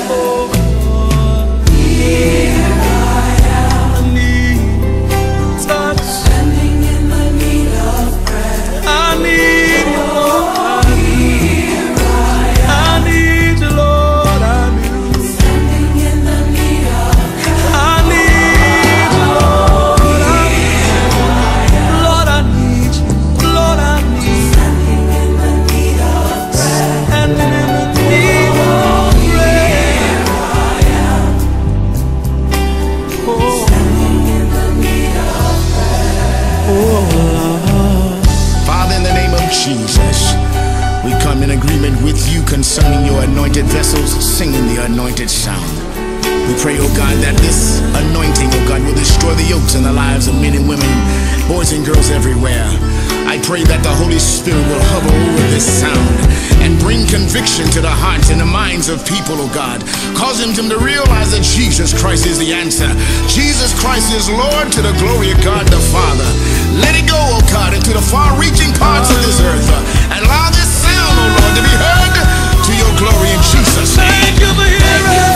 Oh, here I am. I need touch. Standing in the need of prayer. I need you, Lord. Here I need you, Lord. I need you. Standing in the need of prayer. I need you, Lord. Lord, I need you. Lord, I need you. Standing in the need of prayer. Standing in the need of prayer. Here I am. Oh. Standing in the need of prayer. Oh. Father, in the name of Jesus, we come in agreement with you concerning your anointed vessels singing the anointed sound. We pray, oh God, that this anointing, oh God, will destroy the yokes in the lives of men and women, boys and girls everywhere. I pray that the Holy Spirit will hover over this sound and bring conviction to the hearts and the minds of people, oh God, causing them to realize that Jesus Christ is the answer. Jesus Christ is Lord, to the glory of God the Father. Let it go, oh God, into the far-reaching parts of this earth, and allow this sound, oh Lord, to be heard to your glory in Jesus' name. Thank you for hearing.